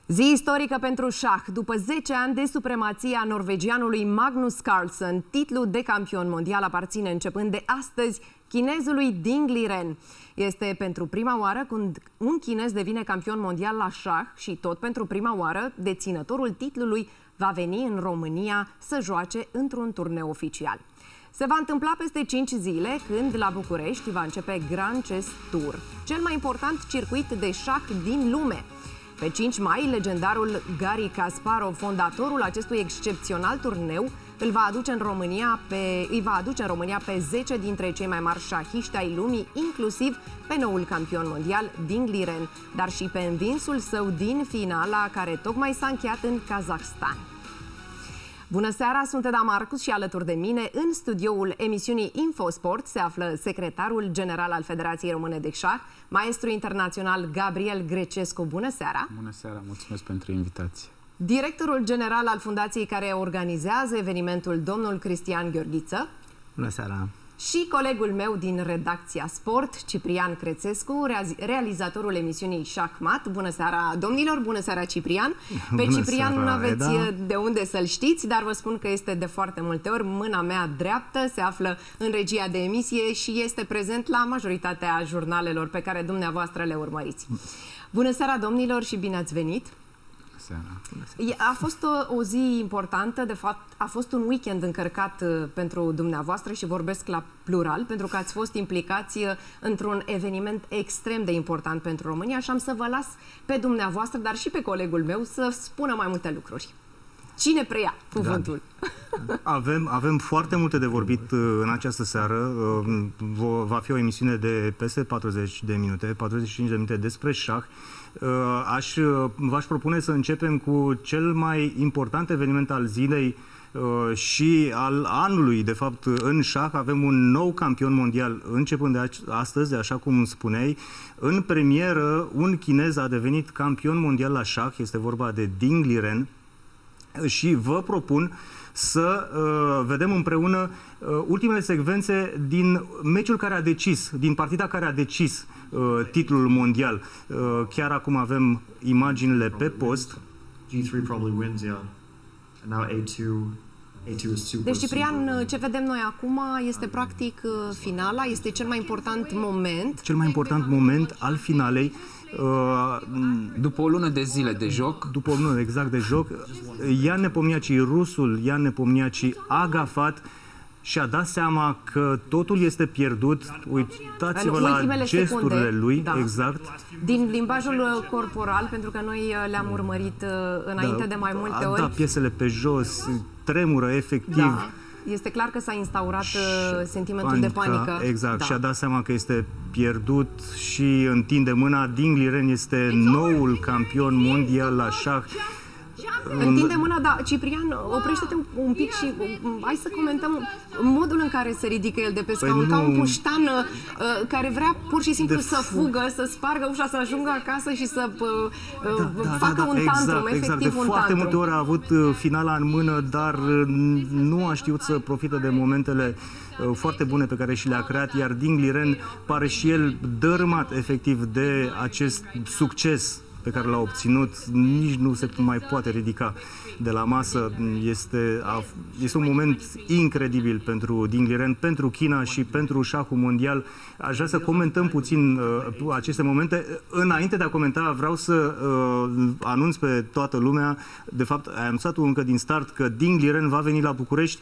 Zi istorică pentru șah. După 10 ani de supremația norvegianului Magnus Carlsen, titlul de campion mondial aparține începând de astăzi chinezului Ding Liren. Este pentru prima oară când un chinez devine campion mondial la șah și tot pentru prima oară deținătorul titlului va veni în România să joace într-un turneu oficial. Se va întâmpla peste 5 zile, când la București va începe Grand Chess Tour, cel mai important circuit de șah din lume. Pe 5 mai, legendarul Garry Kasparov, fondatorul acestui excepțional turneu, îi va aduce în România pe 10 dintre cei mai mari șahiști ai lumii, inclusiv pe noul campion mondial Ding Liren, dar și pe învinsul său din finala care tocmai s-a încheiat în Kazahstan. Bună seara, sunt Eda Marcus și alături de mine, în studioul emisiunii Infosport, se află secretarul general al Federației Române de Șah, maestru internațional Gabriel Grecescu. Bună seara! Bună seara, mulțumesc pentru invitație! Directorul general al fundației care organizează evenimentul, domnul Cristian Gheorghiță. Bună seara! Și colegul meu din redacția Sport, Ciprian Crețescu, realizatorul emisiunii Șahmat. Bună seara, domnilor! Bună seara, Ciprian! Pe Ciprian nu aveți de unde să-l știți, dar vă spun că este de foarte multe ori mâna mea dreaptă, se află în regia de emisie și este prezent la majoritatea jurnalelor pe care dumneavoastră le urmăriți. Bună seara, domnilor, și bine ați venit! A fost o zi importantă, de fapt a fost un weekend încărcat pentru dumneavoastră și vorbesc la plural, pentru că ați fost implicați într-un eveniment extrem de important pentru România și am să vă las pe dumneavoastră, dar și pe colegul meu să spună mai multe lucruri. Cine preia cuvântul? Avem foarte multe de vorbit în această seară. Va fi o emisiune de peste 40 de minute, 45 de minute despre șah. V-aș propune să începem cu cel mai important eveniment al zilei și al anului, de fapt, în șah. Avem un nou campion mondial începând de astăzi, așa cum spuneai. În premieră, un chinez a devenit campion mondial la șah, este vorba de Ding Liren. Și vă propun să vedem împreună ultimele secvențe din meciul care a decis, din partida care a decis titlul mondial. Chiar acum avem imaginile pe post. G3 probably wins, yeah. And now A2 is super. Deci, Ciprian, ce vedem noi acum este practic finala, este cel mai important moment. Cel mai important moment al finalei. După o lună de zile de joc. După o lună exact de joc, Jan Nepomniachtchi, rusul Jan Nepomniachtchi, a gafat și a dat seama că totul este pierdut. Uitați-vă la gesturile lui, da. Exact. Din limbajul corporal, pentru că noi le-am urmărit înainte de mai multe ori. Da, piesele pe jos, tremură efectiv. Da. Este clar că s-a instaurat sentimentul de panică. Exact, da. Și a dat seama că este pierdut și întinde mâna. Ding Liren este noul campion mondial la șah. Întinde mâna, da. Ciprian, oprește-te un pic și hai să comentăm modul în care se ridică el de pe scaun, ca un puștan care vrea pur și simplu să fugă, să spargă ușa, să ajungă acasă și să facă un tantrum, efectiv un foarte multe ori a avut finala în mână, dar nu a știut să profită de momentele foarte bune pe care și le-a creat, iar Ding Liren pare și el dărâmat efectiv de acest succes pe care l-a obținut, nici nu se mai poate ridica de la masă. Este un moment incredibil pentru Ding Liren, pentru China și pentru șahul mondial. Aș vrea să comentăm puțin aceste momente. Înainte de a comenta, vreau să anunț pe toată lumea, de fapt, ai anunțat încă din start, că Ding Liren va veni la București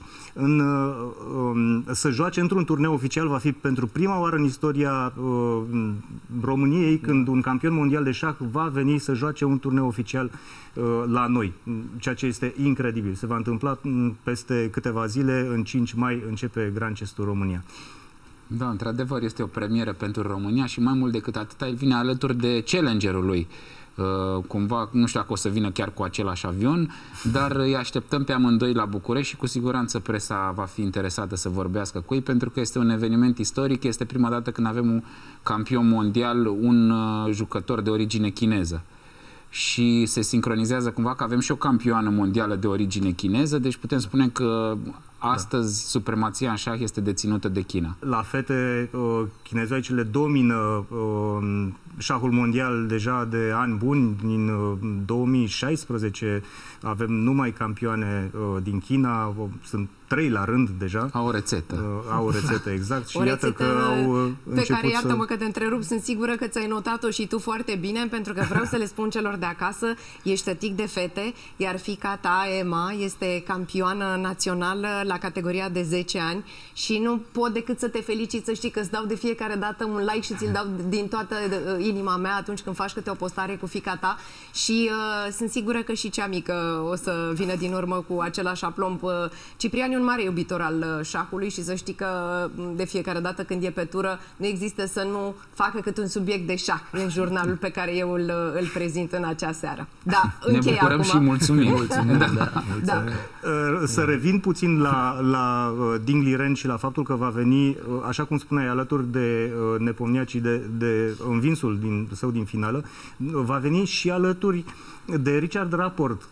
să joace într-un turneu oficial. Va fi pentru prima oară în istoria României când un campion mondial de șah va veni să joace un turneu oficial la noi, ceea ce este incredibil. Se va întâmpla peste câteva zile, în 5 mai începe Grand Chess Tour România. Da, într-adevăr este o premieră pentru România și mai mult decât atât, el vine alături de challengerul lui. Cumva, nu știu dacă o să vină chiar cu același avion, dar îi așteptăm pe amândoi la București și cu siguranță presa va fi interesată să vorbească cu ei, pentru că este un eveniment istoric, este prima dată când avem un campion mondial, un jucător de origine chineză. Și se sincronizează cumva că avem și o campioană mondială de origine chineză, deci putem spune că Astăzi, supremația în șah este deținută de China. La fete, chinezoicele domină șahul mondial deja de ani buni. Din 2016 avem numai campioane din China, sunt 3 la rând deja. Au o rețetă. Au o rețetă, exact. Și o iată că au pe care, iartă-mă că te întrerup, sunt sigură că ți-ai notat-o și tu foarte bine, pentru că vreau să le spun celor de acasă, ești tătic de fete, iar fiica ta, Emma, este campioană națională la categoria de 10 ani și nu pot decât să te felicit, să știi că îți dau de fiecare dată un like și ți-l dau din toată inima mea atunci când faci câte o postare cu fiica ta și sunt sigură că și cea mică o să vină din urmă cu același aplomb. Ciprian e un mare iubitor al șahului și să știi că de fiecare dată când e pe tură nu există să nu facă cât un subiect de șah în jurnalul pe care eu îl prezint în acea seară. Da, ne bucurăm acum. Și mulțumim. Da. Să revin puțin la Ding Liren și la faptul că va veni, așa cum spuneai, alături de Nepomniachtchi, de învinsul său din finală, va veni și alături de Richard Rapport,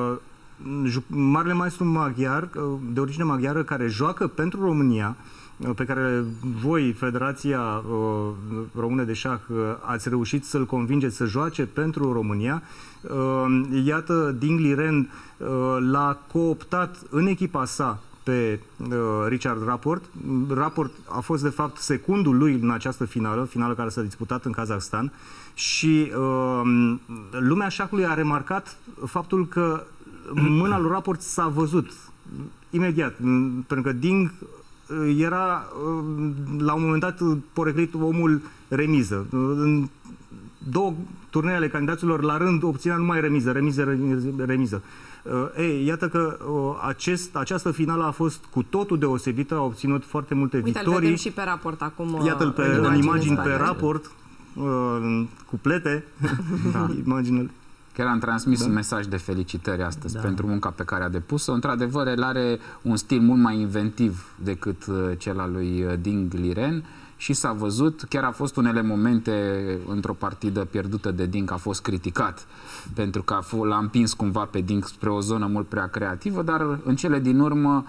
marele maestru maghiar, de origine maghiară, care joacă pentru România, pe care voi, Federația Română de Șah, ați reușit să-l convingeți să joace pentru România. Iată, Ding Liren l-a cooptat în echipa sa pe Richard Rapport. Rapport a fost, de fapt, secundul lui în această finală care s-a disputat în Kazahstan și lumea șahului a remarcat faptul că mâna lui Rapport s-a văzut imediat, pentru că Ding era la un moment dat poreclit omul remiză. În 2 turnee ale candidaților la rând obținea numai remiză. Iată că această finală a fost cu totul deosebită, a obținut foarte multe victorii. Uite, vedem și pe Rapport acum. Iată-l în imagini pe Rapport, cuplete, imaginele. Chiar am transmis un mesaj de felicitări astăzi pentru munca pe care a depus-o. Într-adevăr, el are un stil mult mai inventiv decât cel al lui Ding Liren și s-a văzut, chiar a fost unele momente într-o partidă pierdută de Ding, a fost criticat pentru că l-a împins cumva pe Ding spre o zonă mult prea creativă, dar în cele din urmă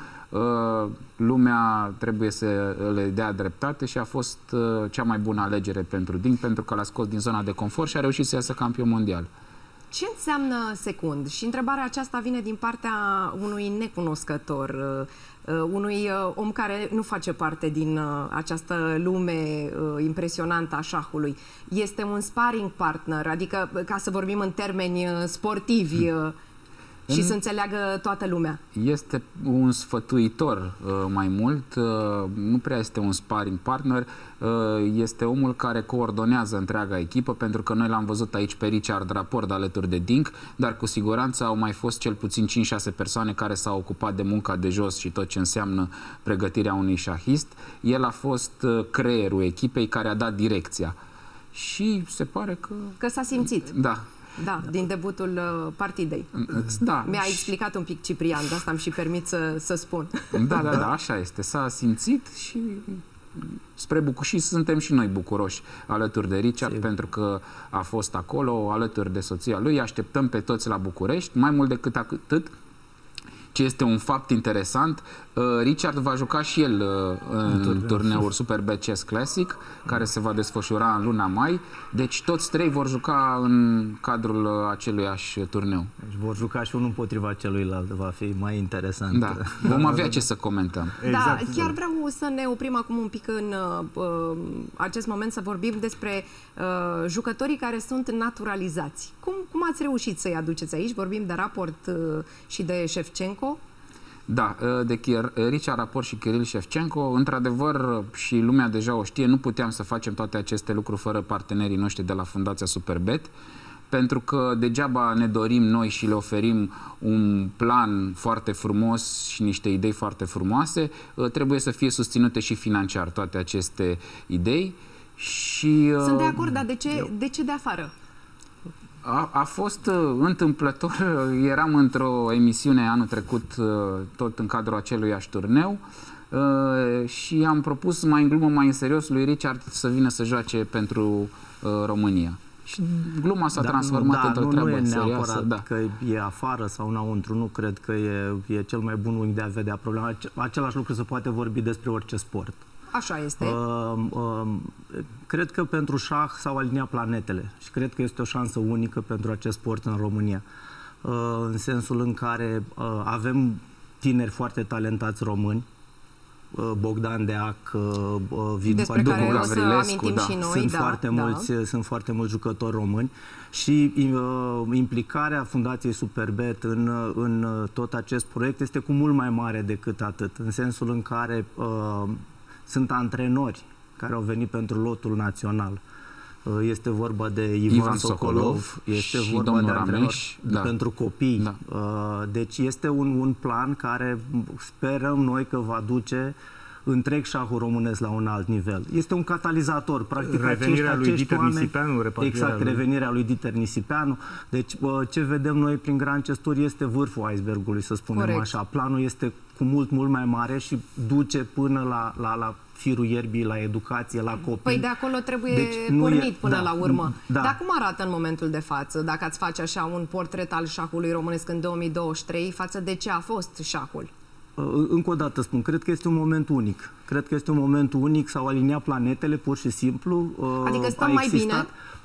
lumea trebuie să le dea dreptate și a fost cea mai bună alegere pentru Ding, pentru că l-a scos din zona de confort și a reușit să iasă campion mondial. Ce înseamnă secund? Și întrebarea aceasta vine din partea unui necunoscător, unui om care nu face parte din această lume impresionantă a șahului. Este un sparring partner, adică, ca să vorbim în termeni sportivi, și să înțeleagă toată lumea. Este un sfătuitor mai mult, nu prea este un sparring partner, este omul care coordonează întreaga echipă, pentru că noi l-am văzut aici pe Richard Rapport alături de Ding, dar cu siguranță au mai fost cel puțin 5-6 persoane care s-au ocupat de munca de jos și tot ce înseamnă pregătirea unui șahist. El a fost creierul echipei care a dat direcția și se pare că s-a simțit. Da. Da, din debutul partidei. Da. Mi-a explicat un pic Ciprian, de asta îmi și permit să spun. Da, așa este. S-a simțit și spre și suntem și noi bucuroși alături de Richard, pentru că a fost acolo, alături de soția lui. Așteptăm pe toți la București. Mai mult decât atât, ce este un fapt interesant, Richard va juca și el în turneul Superbet Chess Classic, care se va desfășura în luna mai. Deci toți 3 vor juca în cadrul aceluiași turneu. Deci vor juca și unul împotriva celuilalt, va fi mai interesant. Da, vom avea ce să comentăm. Exact. Da, chiar vreau să ne oprim acum un pic în acest moment să vorbim despre jucătorii care sunt naturalizați. Cum ați reușit să-i aduceți aici? Vorbim de Rapport și de Shevchenko. Da, de Richard Rapport și Kiril Shevchenko, într-adevăr, și lumea deja o știe, nu puteam să facem toate aceste lucruri fără partenerii noștri de la Fundația Superbet, pentru că degeaba ne dorim noi și le oferim un plan foarte frumos și niște idei foarte frumoase, trebuie să fie susținute și financiar toate aceste idei. Și sunt de acord, dar de ce de afară? A fost întâmplător, eram într-o emisiune anul trecut, tot în cadrul aceluiași turneu, și am propus mai în glumă, mai în serios lui Richard să vină să joace pentru România. Și gluma s-a transformat într-o treabă serioasă. Nu e neapărat că e afară sau înăuntru, nu cred că e cel mai bun unghi de a vedea problema. Același lucru se poate vorbi despre orice sport. Așa este. Cred că pentru șah s-au aliniat planetele și cred că este o șansă unică pentru acest sport în România. În sensul în care avem tineri foarte talentați români, Bogdan Deac, despre care o să amintim și noi. Sunt foarte mulți jucători români și implicarea Fundației Superbet în tot acest proiect este cu mult mai mare decât atât, în sensul în care sunt antrenori care au venit pentru lotul național. Este vorba de Ivan Sokolov, este vorba de antrenor pentru copii. Deci este un plan care sperăm noi că va duce întreg șahul românesc la un alt nivel. Este un catalizator, practic revenirea lui Dieter Nisipeanu, revenirea lui Dieter Nisipeanu. Deci ce vedem noi prin Grand Chess Tour este vârful icebergului, să spunem așa. Planul este cu mult mai mare și duce până la firul ierbii, la educație, la copii. Păi de acolo trebuie pornit până la urmă. Dar cum arată în momentul de față, dacă ați face așa un portret al șahului românesc în 2023 față de ce a fost șahul? Încă o dată spun, cred că este un moment unic. Cred că este un moment unic, s-au aliniat planetele, pur și simplu. Adică stăm mai bine?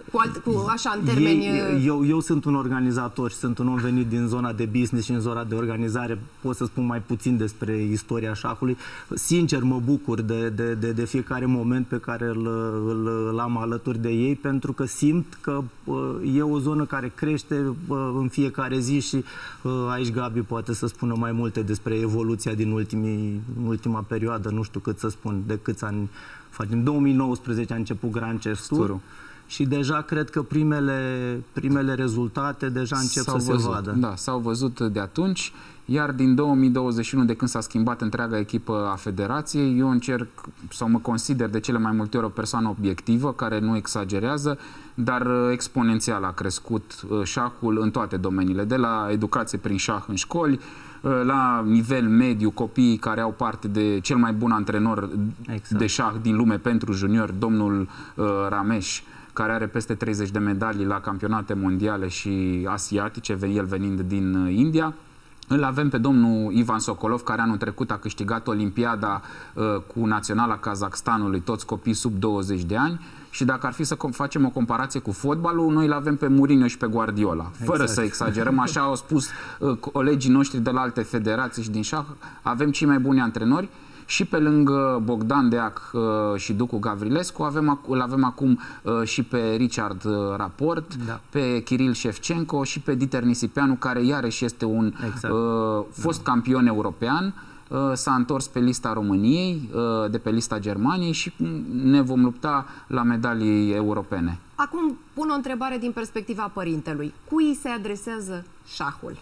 Așa, în termeni... Eu sunt un organizator și sunt un om venit din zona de business și în zona de organizare. Pot să spun mai puțin despre istoria șahului. Sincer, mă bucur de fiecare moment pe care îl am alături de ei, pentru că simt că e o zonă care crește în fiecare zi și aici Gabi poate să spună mai multe despre evoluția din ultima perioadă, nu știu cât să spun, de câți ani facem. 2019 a început Grand Chess Tour. Și deja cred că primele rezultate deja încep să se vadă. Da, s-au văzut de atunci, iar din 2021, de când s-a schimbat întreaga echipă a federației, eu încerc sau mă consider de cele mai multe ori o persoană obiectivă, care nu exagerează, dar exponențial a crescut șahul în toate domeniile, de la educație prin șah în școli, la nivel mediu, copiii care au parte de cel mai bun antrenor de șah din lume pentru juniori, domnul Ramesh, care are peste 30 de medalii la campionate mondiale și asiatice, el venind din India. Îl avem pe domnul Ivan Sokolov, care anul trecut a câștigat Olimpiada cu naționala Kazakhstanului, toți copii sub 20 de ani. Și dacă ar fi să facem o comparație cu fotbalul, noi îl avem pe Mourinho și pe Guardiola. Fără să exagerăm, așa au spus colegii noștri de la alte federații și din șah, avem cei mai buni antrenori. Și pe lângă Bogdan Deac și Ducu Gavrilescu îl avem acum și pe Richard Raport, pe Kiril Shevchenko și pe Dieter Nisipeanu, care iarăși este un fost campion european. S-a întors pe lista României, de pe lista Germaniei și ne vom lupta la medalii europene. Acum pun o întrebare din perspectiva părintelui. Cui se adresează șahul?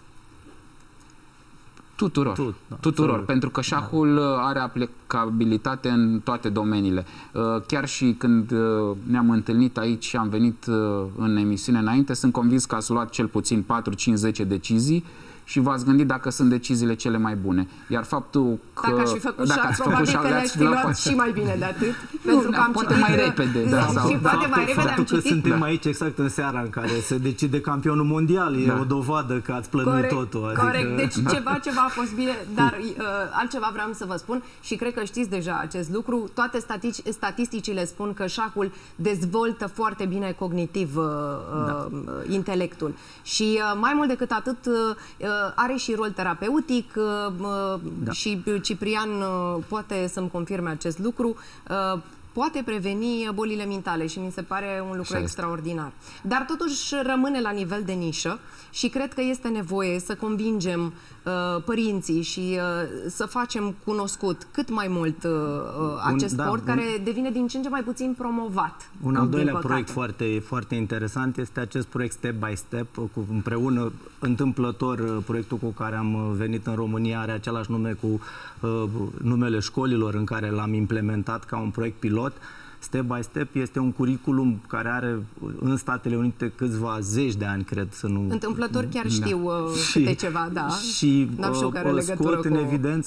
Tuturor, pentru că șahul are aplicabilitate în toate domeniile. Chiar și când ne-am întâlnit aici și am venit în emisiune înainte, sunt convins că ați luat cel puțin 4, 5, 10 decizii și v-ați gândit dacă sunt deciziile cele mai bune. Iar faptul că... Dacă aș fi făcut șah, probabil că le-aș fi luat și mai bine de atât. Pentru că am poate mai repede. Faptul că suntem aici exact în seara în care se decide campionul mondial e o dovadă că ați plănuit totul. Corect, deci ceva a fost bine, dar altceva vreau să vă spun și cred că știți deja acest lucru. Toate statisticile spun că șahul dezvoltă foarte bine cognitiv intelectul. Și mai mult decât atât are și rol terapeutic și Ciprian poate să-mi confirme acest lucru. Poate preveni bolile mentale și mi se pare un lucru extraordinar. Dar totuși rămâne la nivel de nișă și cred că este nevoie să convingem părinții și să facem cunoscut cât mai mult acest sport care devine din ce în ce mai puțin promovat. Un al doilea proiect foarte interesant este acest proiect Step by Step, împreună, întâmplător, proiectul cu care am venit în România are același nume cu numele școlilor în care l-am implementat ca un proiect pilot step by step. Este un curriculum care are în Statele Unite câțiva zeci de ani, cred, să nu... Întâmplător chiar știu câte ceva, da. Și scot în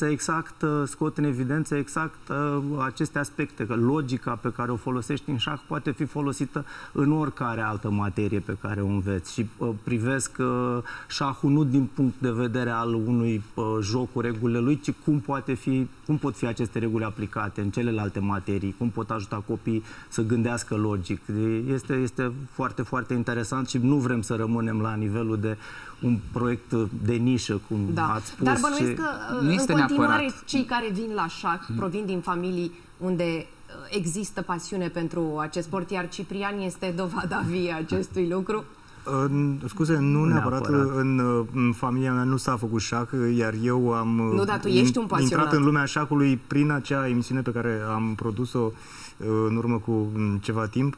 evidență exact aceste aspecte, că logica pe care o folosești în șah poate fi folosită în oricare altă materie pe care o înveți. Și privesc șahul nu din punct de vedere al unui joc cu regulile lui, ci cum pot fi aceste reguli aplicate în celelalte materii, cum pot ajuta copiii să gândească logic. Este foarte, foarte interesant și nu vrem să rămânem la nivelul de un proiect de nișă, cum ați spus. Dar bănuiesc că în continuare cei care vin la șah provin din familii unde există pasiune pentru acest sport, iar Ciprian este dovada vie acestui lucru. Scuze, nu neapărat. În familia mea nu s-a făcut șah, iar eu am intrat în lumea șahului prin acea emisiune pe care am produs-o în urmă cu ceva timp.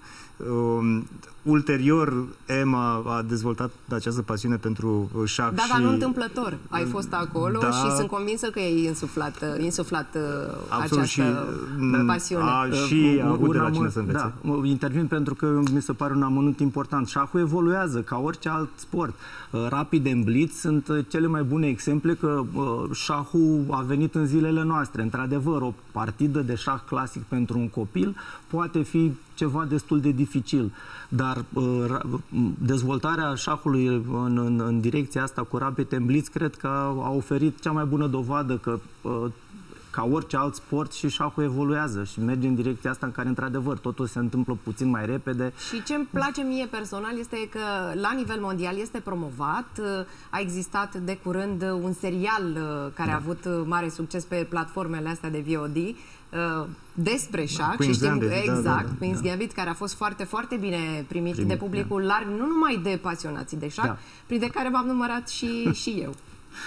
Ulterior, Emma a dezvoltat această pasiune pentru șah. Da, dar nu întâmplător. Ai fost acolo și sunt convinsă că ai insuflat această pasiune. Și a avut de la cine să învețe. Da, intervin pentru că mi se pare un amănunt important. Șahul evoluează ca orice alt sport. Rapid and Blitz sunt cele mai bune exemple că șahul a venit în zilele noastre. Într-adevăr, o partidă de șah clasic pentru un copil poate fi ceva destul de dificil, dar dezvoltarea șahului în direcția asta cu Rapid and Blitz cred că a oferit cea mai bună dovadă că ca orice alt sport și șahul evoluează și merge în direcția asta în care, într-adevăr, totul se întâmplă puțin mai repede. Și ce îmi place mie personal este că la nivel mondial este promovat. A existat de curând un serial care a avut mare succes pe platformele astea de VOD despre șah, și știm Queen's Gambit, care a fost foarte, foarte bine primit de publicul larg, nu numai de pasionații de șah, prin care m-am numărat și eu.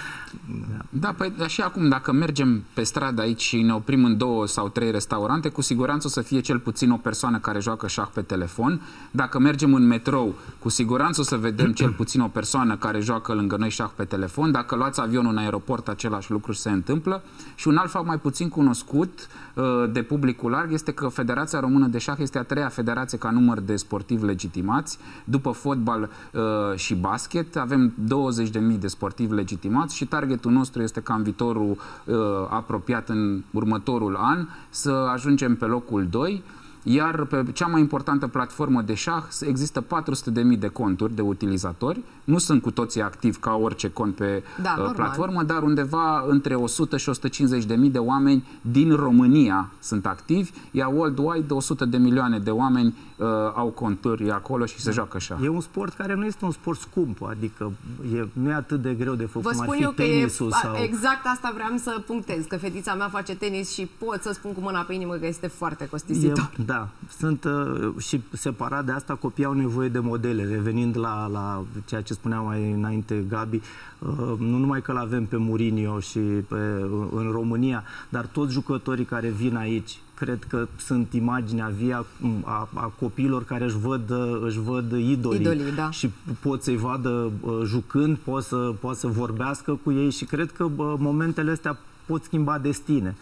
Da, păi și acum dacă mergem pe stradă aici și ne oprim în 2 sau 3 restaurante, cu siguranță o să fie cel puțin o persoană care joacă șah pe telefon. Dacă mergem în metrou, cu siguranță o să vedem cel puțin o persoană care joacă lângă noi șah pe telefon. Dacă luați avionul în aeroport, același lucru se întâmplă. Și un alt fapt mai puțin cunoscut de publicul larg este că Federația Română de Șah este a 3-a federație ca număr de sportivi legitimați. După fotbal și basket avem 20.000 de sportivi legitimați și targetul nostru este ca în viitorul apropiat, în următorul an, să ajungem pe locul 2. Iar pe cea mai importantă platformă de șah există 400.000 de conturi de utilizatori. Nu sunt cu toții activi ca orice cont pe platformă, dar undeva între 100 și 150.000 de oameni din România sunt activi, iar worldwide 100 de milioane de oameni au conturi acolo și se joacă șah. E un sport care nu este un sport scump, adică nu e atât de greu de făcut cum ar fi tenisul. Exact asta vreau să punctez, că fetița mea face tenis și pot să spun cu mâna pe inimă că este foarte costisitor. Da, sunt și separat de asta, copiii au nevoie de modele. Revenind la ceea ce spunea mai înainte Gabi, nu numai că l-avem pe Mourinho și în România, dar toți jucătorii care vin aici, cred că sunt imaginea vie a copiilor care își văd idolii și pot să-i vadă jucând, pot să vorbească cu ei și cred că momentele astea pot schimba destine.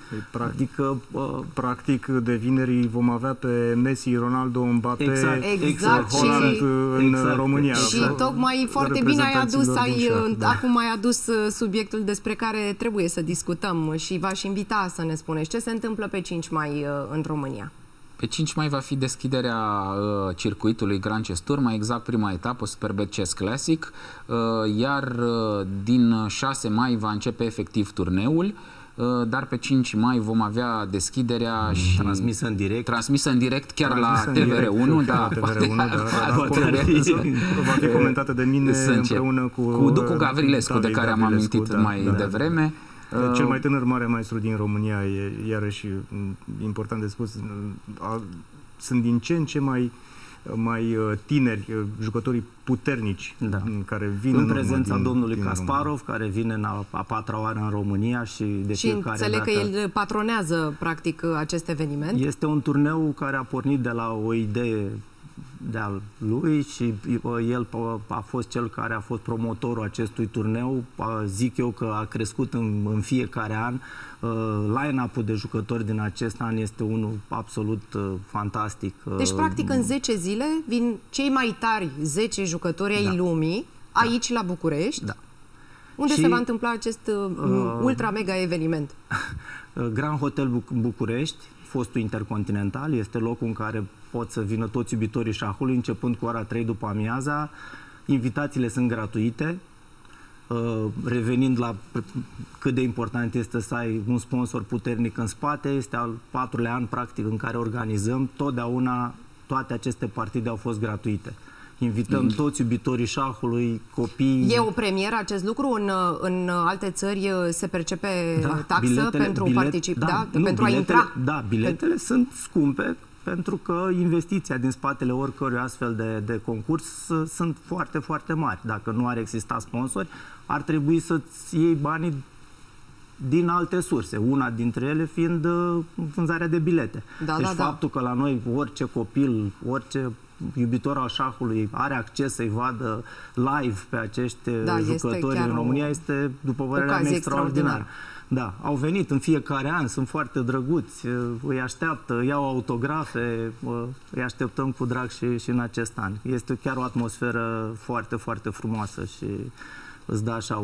Practic, de vineri vom avea pe Messi, Ronaldo, Mbappé, Haaland în România. Și tocmai foarte bine acum ai adus subiectul despre care trebuie să discutăm și v-aș invita să ne spuneți ce se întâmplă pe 5 mai în România. Pe 5 mai va fi deschiderea circuitului Grand Chess Tour, mai exact prima etapă, Superbet Chess Classic, iar din 6 mai va începe efectiv turneul. Dar pe 5 mai vom avea deschiderea și transmisă în direct chiar la TVR1, va fi comentată de mine împreună cu Ducu Gavrilescu, de care am amintit mai devreme. Cel mai tânăr mare maestru din România, iarăși important de spus, sunt din ce în ce mai tineri, jucătorii puternici care vin în prezența domnului Kasparov, care vine în a 4-a oară în România și de fiecare înțeleg că el patronează practic acest eveniment. Este un turneu care a pornit de la o idee de-al lui și el a fost cel care a fost promotorul acestui turneu. Zic eu că a crescut în fiecare an. Line-up-ul de jucători din acest an este unul absolut fantastic. Deci, practic, în 10 zile vin cei mai tari 10 jucători ai lumii aici la București. Da. Unde se va întâmpla acest ultra-mega eveniment? Grand Hotel București, fostul Intercontinental, este locul în care pot să vină toți iubitorii șahului, începând cu ora 3 după amiaza. Invitațiile sunt gratuite. Revenind la cât de important este să ai un sponsor puternic în spate, este al 4-lea an, practic, în care organizăm. Totdeauna toate aceste partide au fost gratuite. Invităm toți iubitorii șahului, copii. E o premieră acest lucru? În alte țări se percepe taxă pentru pentru a intra? Da, biletele sunt scumpe pentru că investiția din spatele oricărui astfel de concurs sunt foarte, foarte mari. Dacă nu ar exista sponsori, ar trebui să-ți iei banii din alte surse, una dintre ele fiind vânzarea de bilete. Deci faptul că la noi orice copil, orice iubitor al șahului are acces să-i vadă live pe acești jucători în România este, după părerea mea, extraordinar. Da, au venit în fiecare an, sunt foarte drăguți, îi așteaptă, iau autografe, îi așteptăm cu drag și în acest an. Este chiar o atmosferă foarte, foarte frumoasă și îți dă așa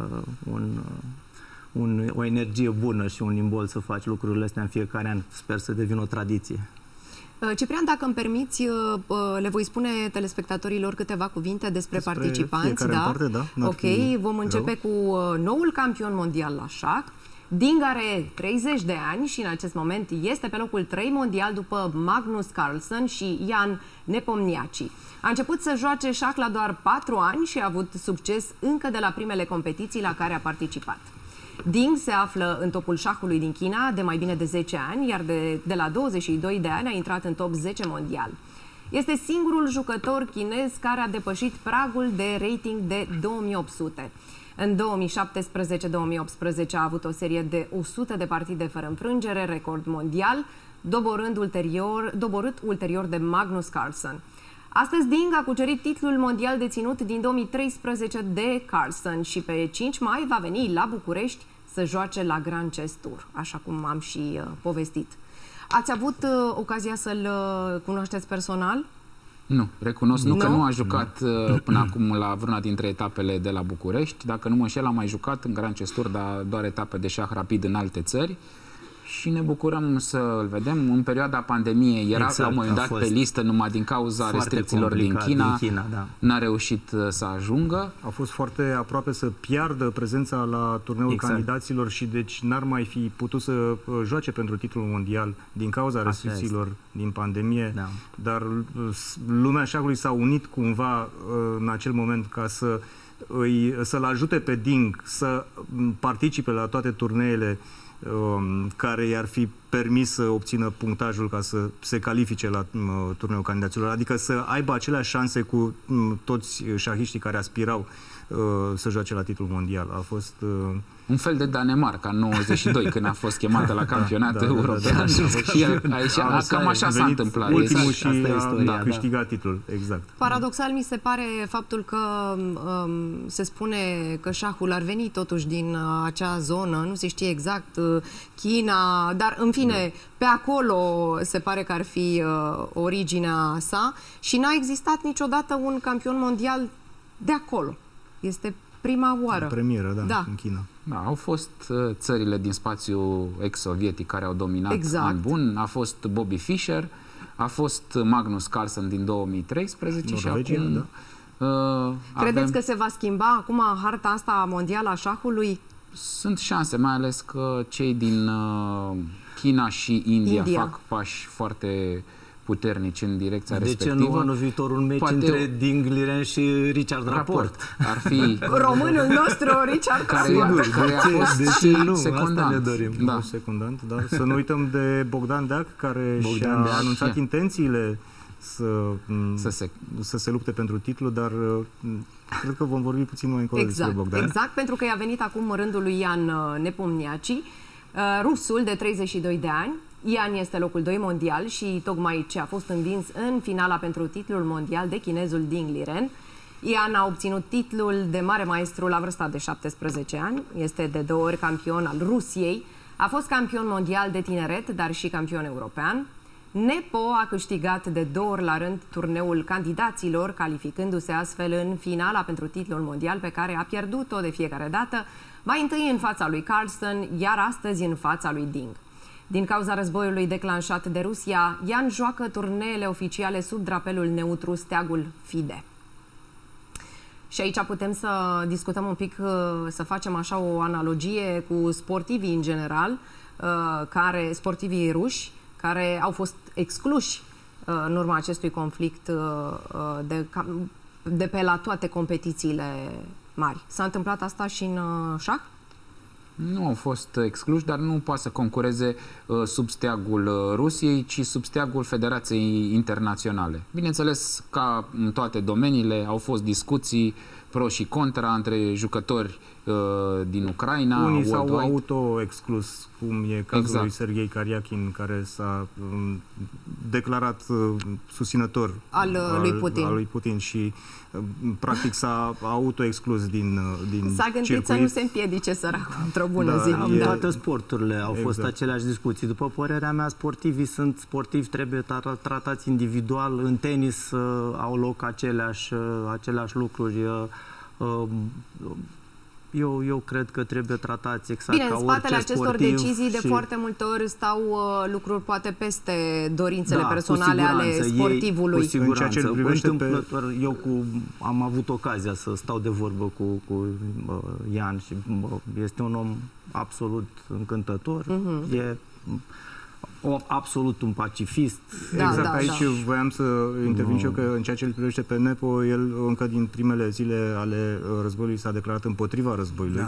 o energie bună și un imbol să faci lucrurile astea în fiecare an. Sper să devină o tradiție. Ciprian, dacă îmi permiți, le voi spune telespectatorilor câteva cuvinte despre participanți. Parte, ok, vom începe cu noul campion mondial la șah. Ding are 30 de ani și în acest moment este pe locul 3 mondial după Magnus Carlsen și Jan Nepomniachtchi. A început să joace șah la doar 4 ani și a avut succes încă de la primele competiții la care a participat. Ding se află în topul șahului din China de mai bine de 10 ani, iar de la 22 de ani a intrat în top 10 mondial. Este singurul jucător chinez care a depășit pragul de rating de 2800. În 2017-2018 a avut o serie de 100 de partide fără înfrângere, record mondial, doborât ulterior de Magnus Carlsen. Astăzi Ding a cucerit titlul mondial deținut din 2013 de Carlsen și pe 5 mai va veni la București să joace la Grand Chess Tour, așa cum am și povestit. Ați avut ocazia să-l cunoașteți personal? Nu, recunosc că nu a jucat până acum la vreuna dintre etapele de la București. Dacă nu mă înșel, a mai jucat în Grand Chess Tour, dar doar etape de șah rapid în alte țări. Și ne bucurăm să îl vedem. În perioada pandemiei era la un moment dat pe listă numai din cauza restricțiilor din China. N-a reușit să ajungă. A fost foarte aproape să piardă prezența la turneul candidaților și deci n-ar mai fi putut să joace pentru titlul mondial din cauza restricțiilor din pandemie. Dar lumea șahului s-a unit cumva în acel moment ca să-l ajute pe Ding să participe la toate turneele care i-ar fi permis să obțină punctajul ca să se califice la turneul candidaților, adică să aibă aceleași șanse cu toți șahiștii care aspirau să joace la titlul mondial. A fost un fel de Danemarca în 92 când a fost chemată la campionatul european și cam așa s-a întâmplat. Ultimul și a câștigat titlul, exact. Paradoxal mi se pare faptul că se spune că șahul ar veni totuși din acea zonă, nu se știe exact, China, dar în fine, pe acolo se pare că ar fi originea sa și n-a existat niciodată un campion mondial de acolo. Este prima oară. Premieră, în China. Da, au fost țările din spațiul ex-sovietic care au dominat an bun. A fost Bobby Fischer, a fost Magnus Carlsen din 2013 și acum... Credeți că se va schimba acum harta asta mondială a șahului? Sunt șanse, mai ales că cei din China și India fac pași foarte puternici în direcția respectivă. De ce nu anul viitor un meci între Ding Liren și Richard Rapport? Ar fi românul nostru Richard Rapport, care a fost secundant. Secundant, dar să nu uităm de Bogdan Deac, care și-a anunțat intențiile să se lupte pentru titlu, dar cred că vom vorbi puțin mai încolo despre Bogdan. Exact, pentru că i-a venit acum rândul lui Jan Nepomniachtchi, rusul de 32 de ani, Ian este locul 2 mondial și tocmai ce a fost învins în finala pentru titlul mondial de chinezul Ding Liren. Ian a obținut titlul de mare maestru la vârsta de 17 ani, este de 2 ori campion al Rusiei, a fost campion mondial de tineret, dar și campion european. Nepo a câștigat de 2 ori la rând turneul candidaților, calificându-se astfel în finala pentru titlul mondial pe care a pierdut-o de fiecare dată, mai întâi în fața lui Carlsen, iar astăzi în fața lui Ding. Din cauza războiului declanșat de Rusia, Ian joacă turneele oficiale sub drapelul neutru steagul FIDE. Și aici putem să discutăm un pic, să facem așa o analogie cu sportivii în general, sportivii ruși, care au fost excluși în urma acestui conflict de pe la toate competițiile mari. S-a întâmplat asta și în șah? Nu au fost excluși, dar nu poate să concureze sub steagul Rusiei, ci sub steagul Federației Internaționale. Bineînțeles, ca în toate domeniile, au fost discuții pro și contra între jucători din Ucraina. Unii s-au auto-exclus, cum e cazul exact. lui Serghei Kariakin, care s-a declarat susținător al lui Putin și practic s-a auto-exclus din S-a gândit circuit. să nu se împiedice săracul într-o bună zi. În toate sporturile au fost aceleași discuții. După părerea mea, sportivii sunt sportivi, trebuie tratați individual. În tenis au loc aceleași lucruri. Eu cred că trebuie tratați exact Bine, ca în spatele orice acestor sportiv decizii de foarte multe ori stau lucruri poate peste dorințele personale ale sportivului. Cu siguranță. În ceea ce îl privește eu am avut ocazia să stau de vorbă cu Ian și este un om absolut încântător. E absolut un pacifist. Aici voiam să intervin și eu că în ceea ce îl privește pe Nepo, el încă din primele zile ale războiului s-a declarat împotriva războiului.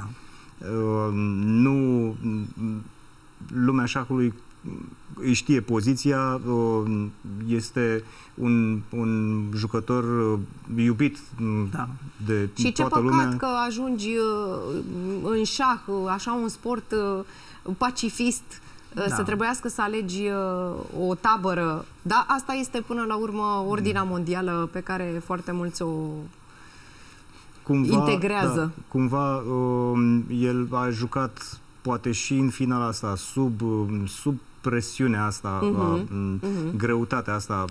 Nu lumea șahului îi știe poziția, este un jucător iubit de și toată lumea. Și ce păcat că ajungi în șah, așa un sport pacifist, să trebuiască să alegi o tabără. Da, asta este până la urmă ordinea mondială pe care foarte mulți o integrează. Da, cumva el a jucat poate și în finala asta sub presiunea asta, greutatea asta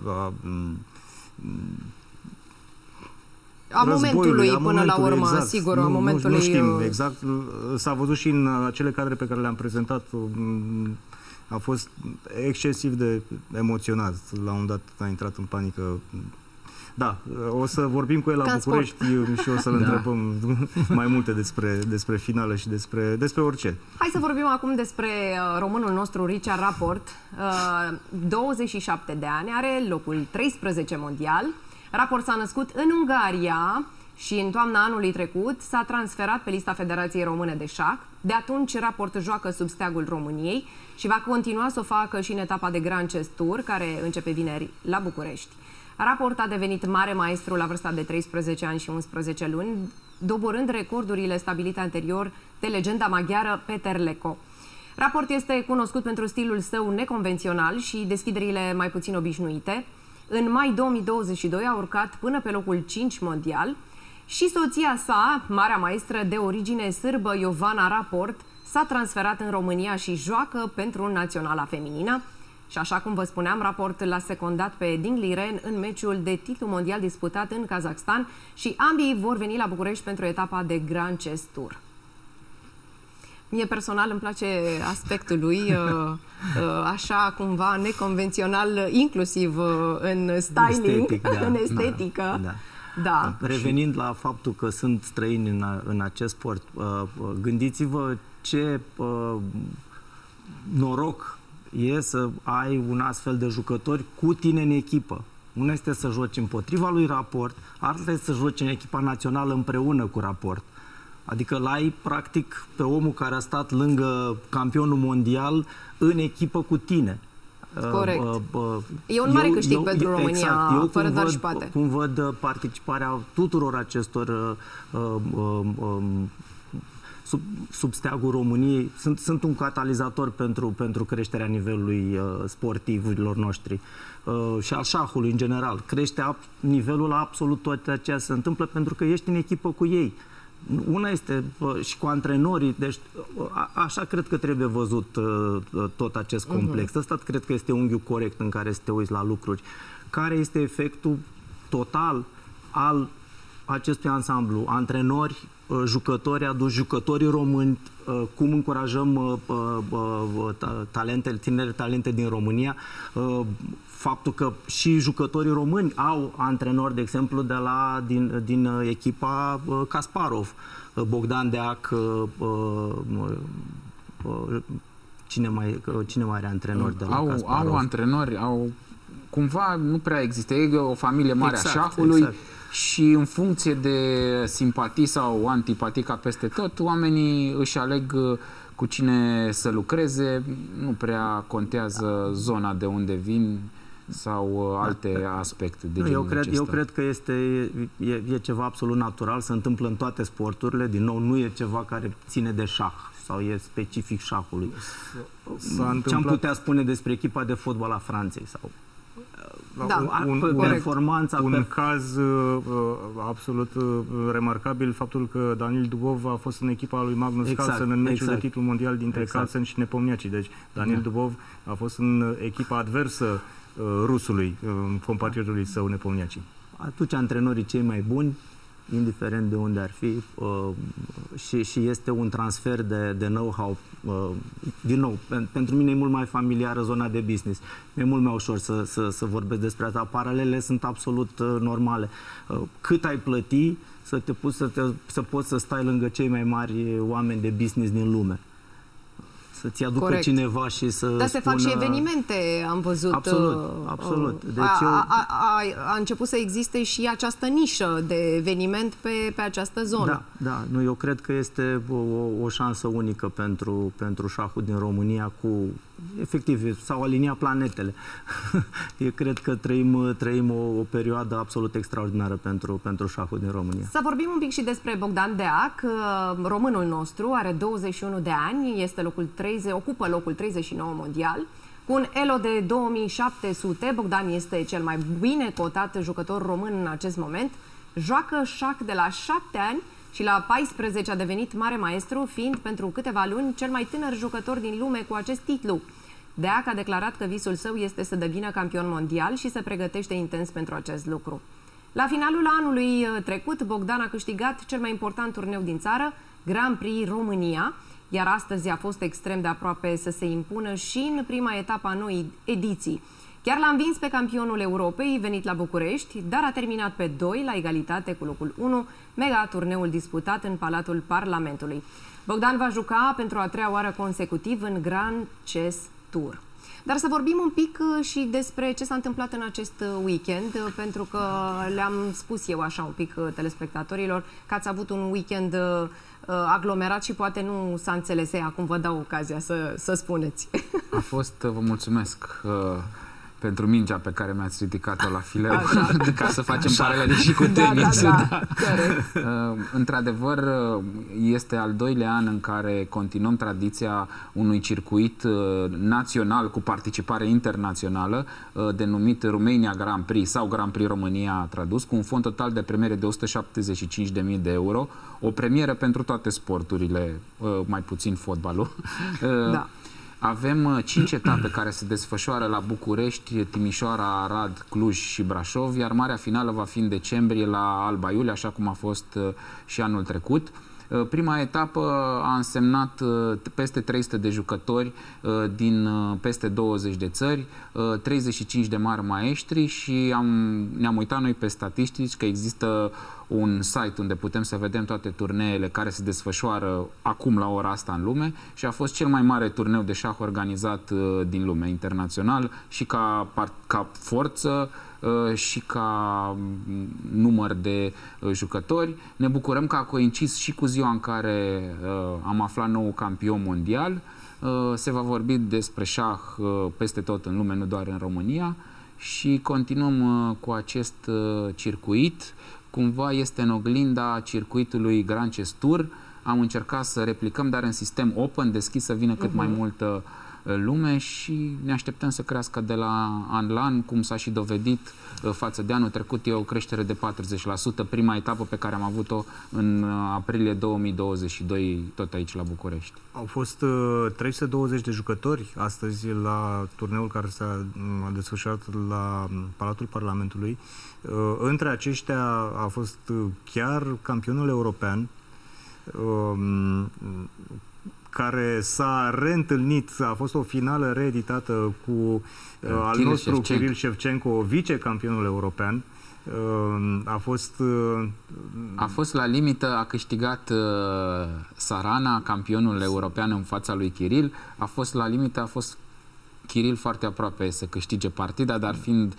a momentului până la urmă, exact. Sigur, a momentului... Nu știm exact. S-a văzut și în acele cadre pe care le-am prezentat. A fost excesiv de emoționat. La un dat a intrat în panică. Da, o să vorbim cu el la București și o să-l întrebăm mai multe despre finală și despre orice. Hai să vorbim acum despre românul nostru Richard Rapport. 27 de ani, are locul 13 mondial. Rapport s-a născut în Ungaria și în toamna anului trecut s-a transferat pe lista Federației Române de Șah. De atunci Rapport joacă sub steagul României și va continua să o facă și în etapa de Grand Chess Tour, care începe vineri la București. Rapport a devenit mare maestru la vârsta de 13 ani și 11 luni, doborând recordurile stabilite anterior de legenda maghiară Peter Leko. Rapport este cunoscut pentru stilul său neconvențional și deschiderile mai puțin obișnuite. În mai 2022 a urcat până pe locul 5 mondial și soția sa, marea maestră de origine sârbă Jovana Rapport, s-a transferat în România și joacă pentru naționala feminină. Și așa cum vă spuneam, Rapport l-a secundat pe Ding Liren în meciul de titlu mondial disputat în Kazakhstan și ambii vor veni la București pentru etapa de Grand Chess Tour. Mie personal îmi place aspectul lui, așa cumva neconvențional, inclusiv în styling, în estetică. Da. Revenind la faptul că sunt străini în acest sport, gândiți-vă ce noroc e să ai un astfel de jucători cu tine în echipă. Una este să joci împotriva lui Rapport, alta este să joci în echipa națională împreună cu Rapport. Adică l-ai practic pe omul care a stat lângă campionul mondial în echipă cu tine. Corect. E un mare câștig pentru România, exact, fără doar și poate. Cum văd participarea tuturor acestor sub steagul României, sunt un catalizator pentru creșterea nivelului sportivilor noștri și al șahului în general. Crește nivelul la absolut tot ceea ce se întâmplă pentru că ești în echipă cu ei. Una este și cu antrenorii, deci așa cred că trebuie văzut tot acest complex. Ăsta cred că este unghiul corect în care să te uiți la lucruri. Care este efectul total al acestui ansamblu? Antrenori, jucători aduși, jucătorii români, cum încurajăm tinere talente din România, faptul că și jucătorii români au antrenori, de exemplu, din echipa Kasparov, Bogdan Deac, cine mai are antrenori de la Kasparov? Au antrenori, cumva nu prea există. E o familie mare a șahului. Exact. Și în funcție de simpatii sau antipatii ca peste tot, oamenii își aleg cu cine să lucreze, nu prea contează zona de unde vin sau alte aspecte de genul acesta. Eu cred că e ceva absolut natural, se întâmplă în toate sporturile, din nou nu e ceva care ține de șah sau e specific șahului. Ce am putea spune despre echipa de fotbal a Franței sau... Un caz absolut remarcabil, faptul că Daniel Dubov a fost în echipa lui Magnus Carlsen în meciul de titlu mondial dintre Carlsen și Nepomniachtchi. Deci Daniel Dubov a fost în echipa adversă rusului, compatriotului său Nepomniachtchi. Atunci antrenorii cei mai buni, indiferent de unde ar fi, și este un transfer de know-how. Din nou, pentru mine e mult mai familiară zona de business. E mult mai ușor să vorbesc despre asta. Paralele sunt absolut normale. Cât ai plăti să poți să stai lângă cei mai mari oameni de business din lume? Să-ți aducă cineva și să Dar se fac și evenimente, am văzut. Absolut. Deci a început să existe și această nișă de eveniment pe această zonă. Da. Eu cred că este o șansă unică pentru șahul din România efectiv, s-au aliniat planetele. Eu cred că trăim o perioadă absolut extraordinară pentru șahul din România. Să vorbim un pic și despre Bogdan Deac. Românul nostru are 21 de ani, ocupă locul 39 mondial. Cu un elo de 2700, Bogdan este cel mai bine cotat jucător român în acest moment. Joacă șah de la 7 ani și la 14 a devenit mare maestru, fiind pentru câteva luni cel mai tânăr jucător din lume cu acest titlu. Deac a declarat că visul său este să devină campion mondial și se pregătește intens pentru acest lucru. La finalul anului trecut, Bogdan a câștigat cel mai important turneu din țară, Grand Prix România, iar astăzi a fost extrem de aproape să se impună și în prima etapă a noii ediții. Chiar l-a învins pe campionul Europei venit la București, dar a terminat pe 2 la egalitate cu locul 1, mega turneul disputat în Palatul Parlamentului. Bogdan va juca pentru a 3-a oară consecutiv în Grand Chess Tour. Dar să vorbim un pic și despre ce s-a întâmplat în acest weekend, pentru că le-am spus eu așa un pic telespectatorilor că ați avut un weekend aglomerat și poate nu s-a înțeles. Acum vă dau ocazia să spuneți. Vă mulțumesc pentru mingea pe care mi-ați ridicat-o la fileu, ca să facem paralele și cu tenisul. Într-adevăr, este al doilea an în care continuăm tradiția unui circuit național cu participare internațională, denumit Romania Grand Prix sau Grand Prix România tradus, cu un fond total de premiere de 175.000 de euro, o premieră pentru toate sporturile, mai puțin fotbalul. Avem 5 etape care se desfășoară la București, Timișoara, Arad, Cluj și Brașov, iar marea finală va fi în decembrie la Alba Iulia, așa cum a fost și anul trecut. Prima etapă a însemnat peste 300 de jucători din peste 20 de țări, 35 de mari maestri și ne-am uitat noi pe statistici că există un site unde putem să vedem toate turneele care se desfășoară acum la ora asta în lume și a fost cel mai mare turneu de șah organizat din lume, internațional, și ca forță și ca număr de jucători. Ne bucurăm că a coincis și cu ziua în care am aflat nou campion mondial. Se va vorbi despre șah peste tot în lume, nu doar în România, și continuăm cu acest circuit. Cumva este în oglinda circuitului Grand Chess Tour. Am încercat să replicăm, dar în sistem open, deschis, să vină cât mai multă lume și ne așteptăm să crească de la an la an, cum s-a și dovedit față de anul trecut. E o creștere de 40%, prima etapă pe care am avut-o în aprilie 2022, tot aici la București. Au fost 320 de jucători astăzi la turneul care s-a desfășurat la Palatul Parlamentului. Între aceștia a fost chiar campionul european, care s-a reîntâlnit, a fost o finală reeditată cu al nostru Kiril Shevchenko, vicecampionul european. A fost la limită, a câștigat Sarana, campionul european, în fața lui Kiril. A fost la limită, a fost Kiril foarte aproape să câștige partida, dar fiind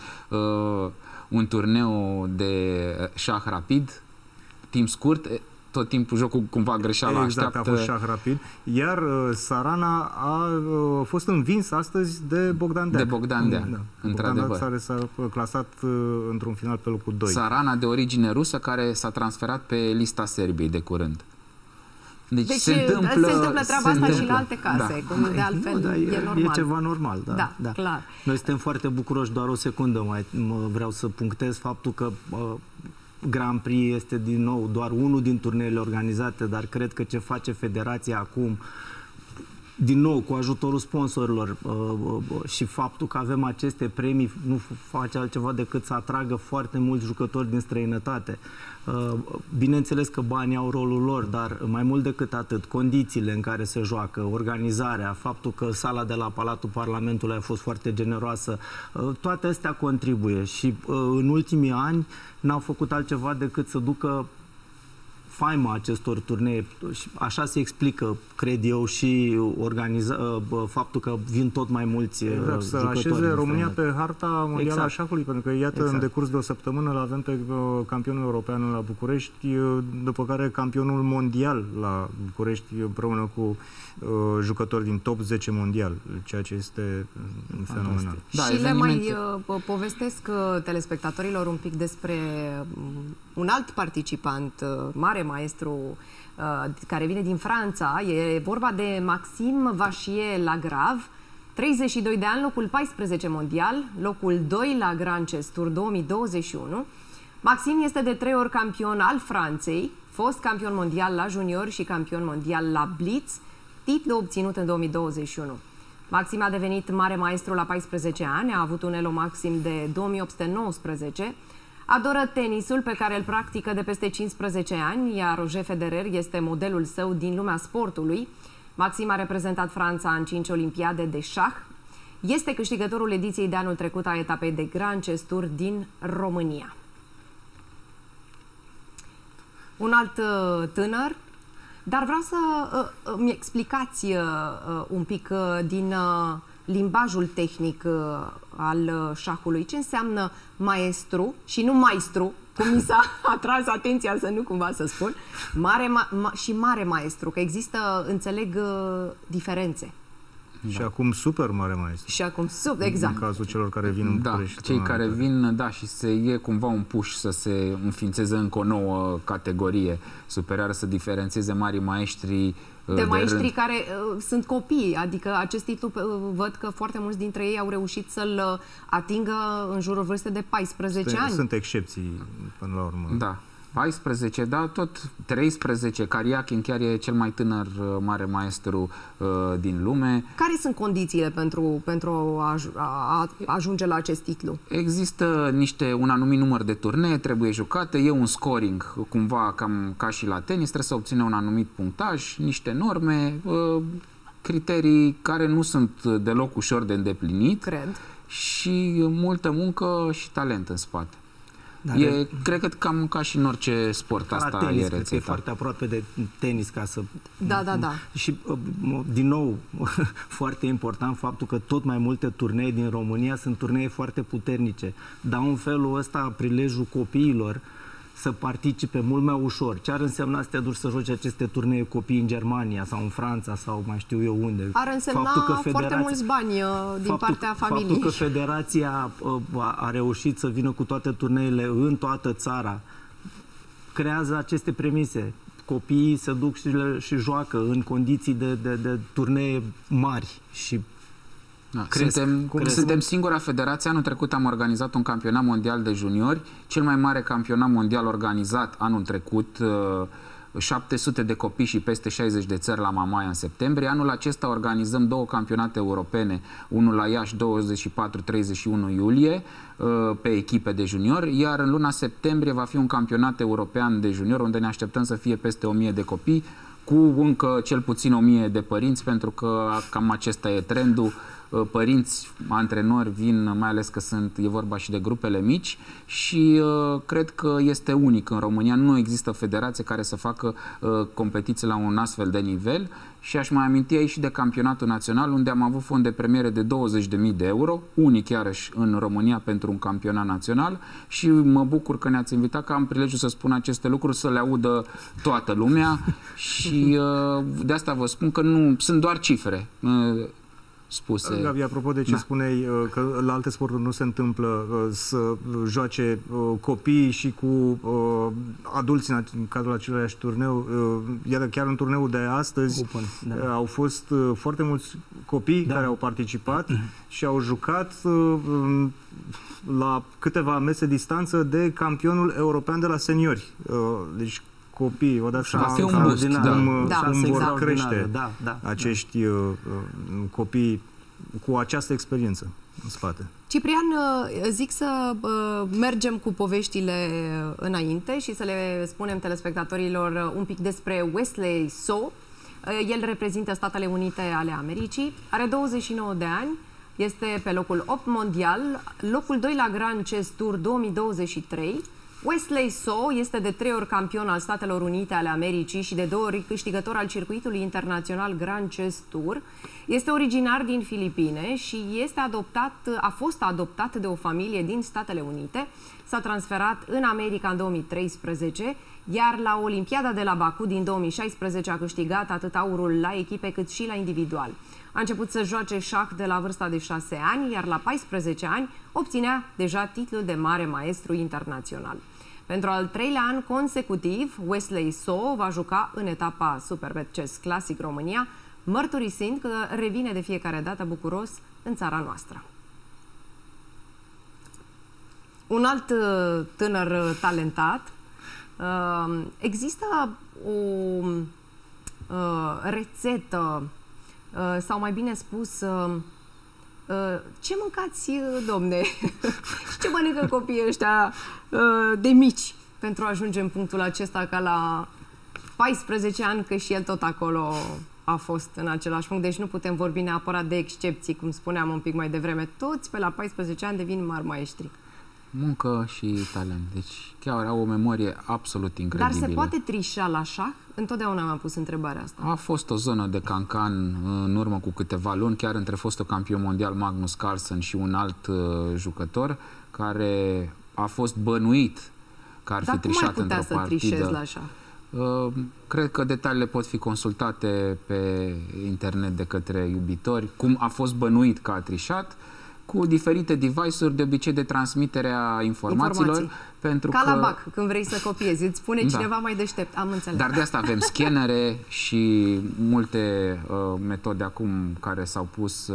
un turneu de șah rapid, timp scurt, tot timpul jocul cumva greșeala așteaptă. A fost șah rapid. Iar Sarana a fost învins astăzi de Bogdan Deac. De Bogdan Deac, într-adevăr. Bogdan Deac s-a clasat într-un final pe locul 2. Sarana, de origine rusă, care s-a transferat pe lista Serbiei de curând. Deci se întâmplă treaba asta și la alte case, cum de altfel e normal. E ceva normal, da, clar. Noi suntem foarte bucuroși, doar o secundă vreau să punctez faptul că Grand Prix este din nou doar unul din turneele organizate, dar cred că ce face federația acum, din nou cu ajutorul sponsorilor și faptul că avem aceste premii, nu face altceva decât să atragă foarte mulți jucători din străinătate. Bineînțeles că banii au rolul lor, dar mai mult decât atât, condițiile în care se joacă, organizarea, faptul că sala de la Palatul Parlamentului a fost foarte generoasă, toate astea contribuie și în ultimii ani n-au făcut altceva decât să ducă faima acestor turnee. Așa se explică, cred eu, și faptul că vin tot mai mulți jucători. Să așeze România pe harta mondială a șahului, pentru că, iată, în decurs de o săptămână îl avem pe campionul european la București, după care campionul mondial la București, împreună cu jucători din top 10 mondial, ceea ce este fenomenal. Da, și le mai povestesc telespectatorilor un pic despre un alt participant, mare maestru, care vine din Franța. E vorba de Maxime Vachier-Lagrave, 32 de ani, locul 14 mondial, locul 2 la Grand Chess Tour 2021. Maxime este de 3 ori campion al Franței, fost campion mondial la junior și campion mondial la Blitz, titlu obținut în 2021. Maxime a devenit mare maestru la 14 ani, a avut un elo maxim de 2819, adoră tenisul pe care îl practică de peste 15 ani, iar Roger Federer este modelul său din lumea sportului. Maxime a reprezentat Franța în 5 olimpiade de șah. Este câștigătorul ediției de anul trecut a etapei de Grand Chess Tour din România. Un alt tânăr, dar vreau să îmi explicați un pic din limbajul tehnic al șahului. Ce înseamnă maestru și nu maestru, cum mi s-a atras atenția să nu cumva să spun, și mare maestru, că există, înțeleg, diferențe. Și acum super mare maestru. Și acum exact. În cazul celor care vin în București. Cei care vin, și se e cumva un push să se înființeze încă o nouă categorie superioară, să diferențieze marii maestri de maestri care sunt copii, adică acest titlu văd că foarte mulți dintre ei au reușit să-l atingă în jurul vârstei de 14 ani. Sunt excepții până la urmă. Da. 14, da, tot 13. Kariakin chiar e cel mai tânăr mare maestru din lume. Care sunt condițiile pentru a ajunge la acest titlu? Există un anumit număr de turnee, trebuie jucate, e un scoring, cumva cam ca și la tenis, trebuie să obține un anumit punctaj, niște norme, criterii care nu sunt deloc ușor de îndeplinit. Cred. Și multă muncă și talent în spate. Cred că cam ca și în orice sport asta tenis, e rețeta. E foarte aproape de tenis ca să... Da. Și din nou, foarte important faptul că tot mai multe turnee din România sunt turnee foarte puternice. Dau în felul ăsta prilejul copiilor să participe mult mai ușor. Ce ar însemna să te duci să joci aceste turnee copii în Germania sau în Franța sau mai știu eu unde? Ar însemna foarte mulți bani din partea familiei. Faptul că federația a reușit să vină cu toate turneele în toată țara creează aceste premise. Copiii se duc și joacă în condiții de turnee mari și suntem singura federație. Anul trecut am organizat un campionat mondial de juniori, cel mai mare campionat mondial organizat anul trecut, 700 de copii și peste 60 de țări la Mamaia în septembrie. Anul acesta organizăm 2 campionate europene, unul la Iași 24-31 iulie pe echipe de juniori, iar în luna septembrie va fi un campionat european de juniori unde ne așteptăm să fie peste 1000 de copii cu încă cel puțin 1000 de părinți, pentru că cam acesta e trendul. Părinți, antrenori vin, mai ales că e vorba și de grupele mici și cred că este unic în România. Nu există federație care să facă competiții la un astfel de nivel și aș mai aminti aici și de campionatul național, unde am avut fond de premiere de 20.000 de euro, unic iarăși în România pentru un campionat național, și mă bucur că ne-ați invitat, că am prilejul să spun aceste lucruri, să le audă toată lumea și de asta vă spun că nu sunt doar cifre spuse. Gabi, apropo de ce spuneai, că la alte sporturi nu se întâmplă să joace copii și cu adulți în cadrul aceluiași turneu. Iar chiar în turneul de astăzi au fost foarte mulți copii care au participat și au jucat la câteva mese distanță de campionul european de la seniori. Deci copii, vă dați seama cum vor crește acești copii cu această experiență în spate. Ciprian, zic să mergem cu poveștile înainte și să le spunem telespectatorilor un pic despre Wesley So. El reprezintă Statele Unite ale Americii, are 29 de ani, este pe locul 8 mondial, locul 2 la Grand Chess Tour 2023. Wesley So este de 3 ori campion al Statelor Unite ale Americii și de 2 ori câștigător al circuitului internațional Grand Chess Tour. Este originar din Filipine și a fost adoptat de o familie din Statele Unite. S-a transferat în America în 2013, iar la Olimpiada de la Baku din 2016 a câștigat atât aurul la echipe cât și la individual. A început să joace șah de la vârsta de 6 ani, iar la 14 ani obținea deja titlul de mare maestru internațional. Pentru al 3-lea an consecutiv, Wesley So va juca în etapa Superbet Chess Classic România, mărturisind că revine de fiecare dată bucuros în țara noastră. Un alt tânăr talentat. Există o rețetă, sau mai bine spus, ce mâncați, domne? Și ce mănâncă copiii ăștia de mici pentru a ajunge în punctul acesta ca la 14 ani, că și el tot acolo a fost în același punct. Deci nu putem vorbi neapărat de excepții, cum spuneam un pic mai devreme. Toți pe la 14 ani devin mari maestri. Muncă și talent. Deci chiar au o memorie absolut incredibilă. Dar se poate trișa la șah? Întotdeauna m-am pus întrebarea asta. A fost o zonă de cancan în urmă cu câteva luni, chiar între fostul campion mondial Magnus Carlsen și un alt jucător care a fost bănuit că ar fi trișat într-o partidă. Dar cum ai putea să trișezi la șah? Cred că detaliile pot fi consultate pe internet de către iubitori, cum a fost bănuit că a trișat, cu diferite device-uri, de obicei de transmitere a informațiilor. Pentru ca la BAC, când vrei să copiezi, îți spune cineva mai deștept. Am înțeles. Dar de asta avem scanere și multe metode acum care s-au pus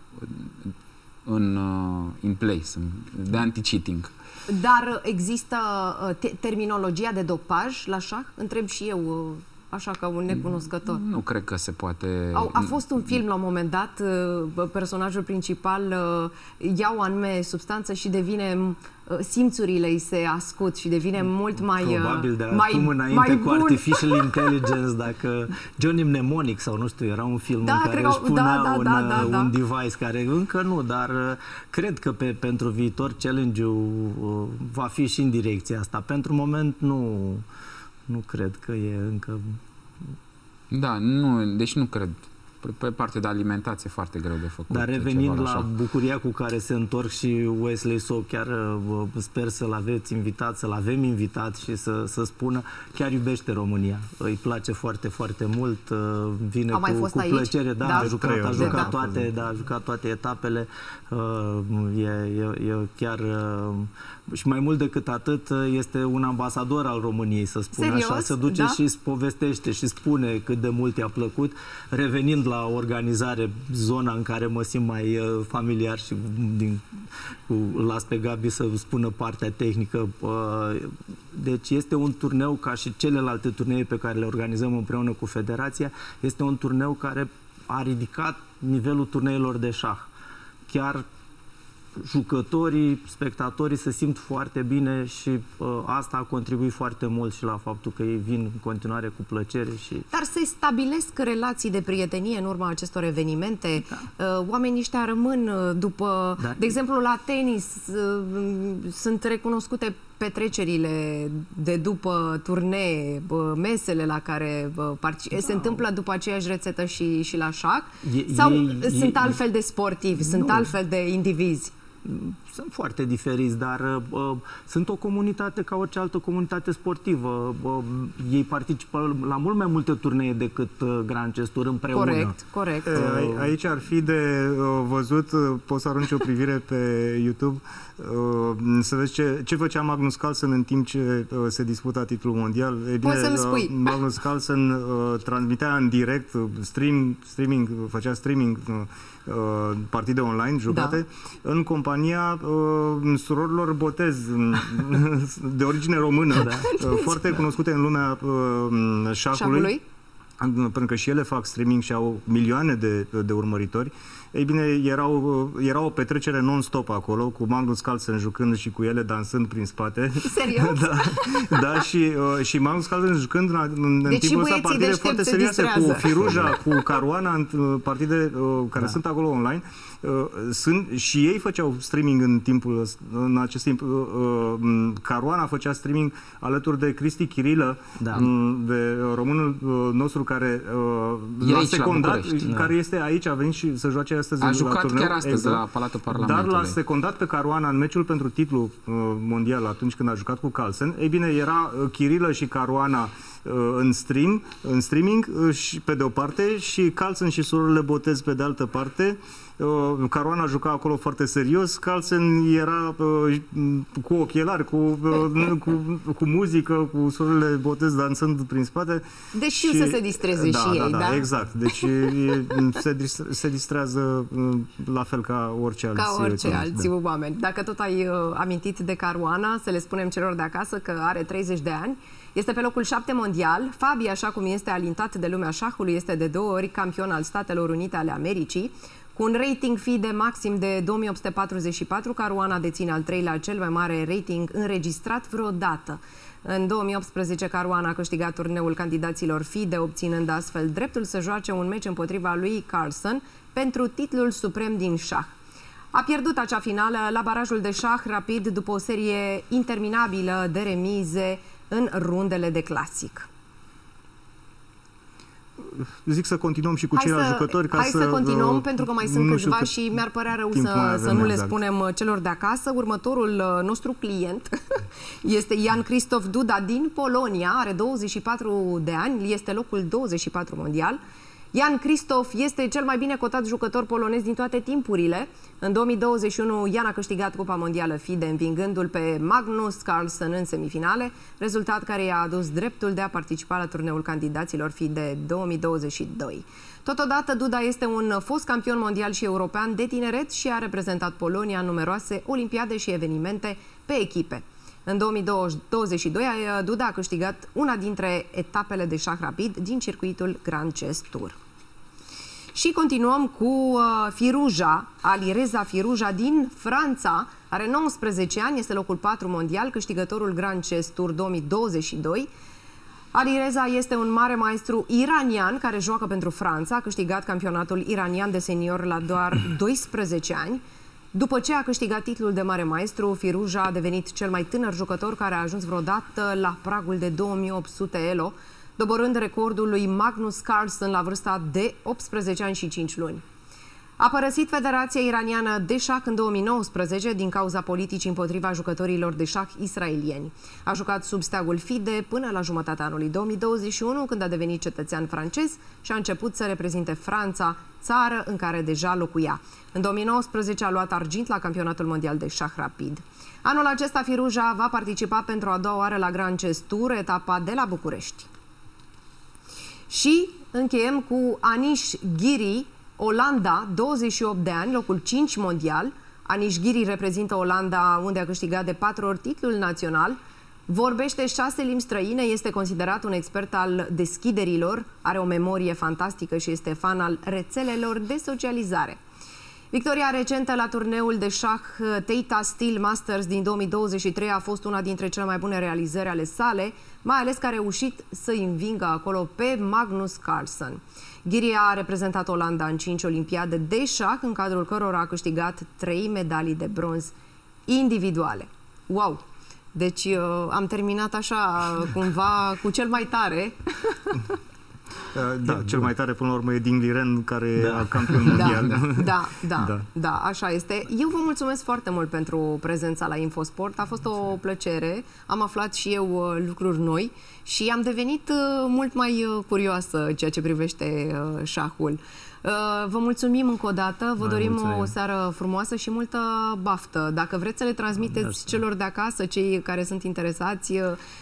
in place, de anti-cheating. Dar există terminologia de dopaj la șah? Întreb și eu așa ca un necunoscător? Nu cred că se poate... A fost un film la un moment dat, personajul principal ia o anume substanță și devine, simțurile îi se ascut și devine mult mai probabil de mai, acum înainte mai cu Artificial Intelligence, dacă Johnny Mnemonic sau nu știu, era un film în care își punea un device care încă nu, dar cred că pentru viitor challenge-ul va fi și în direcția asta. Pentru moment nu cred că e încă... Da, nu, deci nu cred. Pe partea de alimentație foarte greu de făcut. Dar revenind la bucuria cu care se întorc și Wesley So, chiar sper să-l aveți invitat, să-l avem invitat și să spună, chiar iubește România. Îi place foarte, foarte mult, vine cu plăcere. Da, a jucat toate etapele. E chiar... Și mai mult decât atât, este un ambasador al României, să spun așa. Se duce și povestește și spune cât de mult i-a plăcut. Revenind la organizare, zona în care mă simt mai familiar și las pe Gabi să spună partea tehnică. Deci este un turneu, ca și celelalte turnee pe care le organizăm împreună cu Federația, este un turneu care a ridicat nivelul turneilor de șah. Chiar jucătorii, spectatorii se simt foarte bine și asta a contribuit foarte mult și la faptul că ei vin în continuare cu plăcere. Dar se stabilesc relații de prietenie în urma acestor evenimente? Da. Oamenii ăștia rămân după... Da. De exemplu, la tenis sunt recunoscute petrecerile de după turnee, mesele la care se întâmplă după aceeași rețetă și la șah? Sau sunt altfel de sportivi, sunt altfel de indivizi? Sunt foarte diferiți, dar sunt o comunitate ca orice altă comunitate sportivă. Ei participă la mult mai multe turnee decât Grand Chess Tour împreună. Corect, corect. Aici ar fi de văzut, poți să arunci o privire pe YouTube, să vezi ce făcea Magnus Carlsen în timp ce se disputa titlul mondial. Poți să-mi spui. Magnus Carlsen transmitea în direct, făcea streaming partide online jucate, în compania surorilor Botez, de origine română, foarte cunoscute în lumea șahului, pentru că și ele fac streaming și au milioane de urmăritori. Ei bine, era o petrecere non-stop acolo, cu Magnus Carlsen jucând și cu ele dansând prin spate. Serios? Da, și Magnus Carlsen jucând în timpul ăsta partide foarte serioase cu Firuja, cu Caruana, partide care sunt acolo online. Și ei făceau streaming în acest timp. Caruana făcea streaming alături de Cristi Chirilă, de românul nostru care l-a secundat, care este aici, a venit și să joace astăzi. A jucat chiar astăzi la Palatul Parlamentului. Dar l-a secundat pe Caruana în meciul pentru titlu mondial atunci când a jucat cu Carlsen. Ei bine, era Chirilă și Caruana în streaming și pe de o parte și Carlsen și surorile Botez pe de altă parte. Caruana juca acolo foarte serios, Carlsen era cu ochelari, cu muzică, cu surorile Botez dansând prin spate. Deci știu să se distreze și ei, da? Exact. Deci se distrează la fel ca orice alți oameni. Dacă tot ai amintit de Caruana, să le spunem celor de acasă că are 30 de ani. Este pe locul 7 mondial. Fabi, așa cum este alintat de lumea șahului, este de 2 ori campion al Statelor Unite ale Americii. Cu un rating FIDE maxim de 2844, Caruana deține al 3-lea cel mai mare rating înregistrat vreodată. În 2018, Caruana a câștigat turneul candidaților FIDE, obținând astfel dreptul să joace un meci împotriva lui Carlsen pentru titlul suprem din șah. A pierdut acea finală la barajul de șah rapid după o serie interminabilă de remize în rundele de clasic. Zic să continuăm și cu ceilalți jucători. Hai să continuăm, pentru că mai sunt câțiva și mi-ar părea rău să nu le spunem celor de acasă. Următorul nostru client este Jan Krzysztof Duda din Polonia, are 24 de ani, este locul 24 mondial. Jan Krzysztof este cel mai bine cotat jucător polonez din toate timpurile. În 2021, Jan a câștigat Cupa Mondială FIDE, învingându-l pe Magnus Carlsen în semifinale, rezultat care i-a adus dreptul de a participa la turneul candidaților FIDE 2022. Totodată, Duda este un fost campion mondial și european de tineret și a reprezentat Polonia în numeroase olimpiade și evenimente pe echipe. În 2022, Duda a câștigat una dintre etapele de șah rapid din circuitul Grand Chess Tour. Și continuăm cu Firuja, Alireza Firuja din Franța. Are 19 ani, este locul 4 mondial, câștigătorul Grand Chess Tour 2022. Alireza este un mare maestru iranian care joacă pentru Franța. A câștigat campionatul iranian de senior la doar 12 ani. După ce a câștigat titlul de mare maestru, Firuja a devenit cel mai tânăr jucător care a ajuns vreodată la pragul de 2800 elo, doborând recordul lui Magnus Carlsen la vârsta de 18 ani și 5 luni. A părăsit Federația Iraniană de șah în 2019 din cauza politicii împotriva jucătorilor de șah israelieni. A jucat sub steagul FIDE până la jumătatea anului 2021, când a devenit cetățean francez și a început să reprezinte Franța, țară în care deja locuia. În 2019 a luat argint la campionatul mondial de șah rapid. Anul acesta Firuja va participa pentru a doua oară la Grand Chess Tour, etapa de la București. Și încheiem cu Anish Giri, Olanda, 28 de ani, locul 5 mondial. Anish Giri reprezintă Olanda, unde a câștigat de 4 ori titlul național. Vorbește 6 limbi străine, este considerat un expert al deschiderilor, are o memorie fantastică și este fan al rețelelor de socializare. Victoria recentă la turneul de șah Tata Steel Masters din 2023 a fost una dintre cele mai bune realizări ale sale, mai ales că a reușit să învingă acolo pe Magnus Carlsen. Giri a reprezentat Olanda în 5 olimpiade de șah, în cadrul cărora a câștigat 3 medalii de bronz individuale. Wow! Deci am terminat așa cumva cu cel mai tare. Da, cel mai tare până la urmă e Ding Liren, care e campion mondial. Da, așa este. Eu vă mulțumesc foarte mult pentru prezența la Infosport. A fost o plăcere. Am aflat și eu lucruri noi și am devenit mult mai curioasă ceea ce privește șahul. Vă mulțumim încă o dată, vă dorim o seară frumoasă și multă baftă. Dacă vreți să le transmiteți celor de acasă, cei care sunt interesați,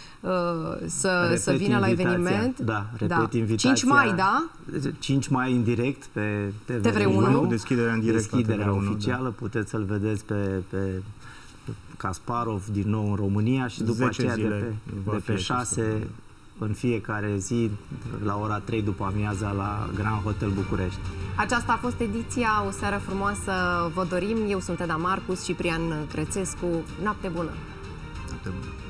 să vină la eveniment. Da, repet invitația. 5 mai, da? 5 mai în direct pe TV1. Deschiderea în direct. Deschiderea oficială, da. Puteți să-l vedeți pe Kasparov din nou în România și după aceea de pe 6 în fiecare zi la ora 3 după amiaza la Grand Hotel București. Aceasta a fost ediția. O seară frumoasă vă dorim. Eu sunt Eda Marcus, Ciprian Crețescu. Noapte bună! Noapte bună!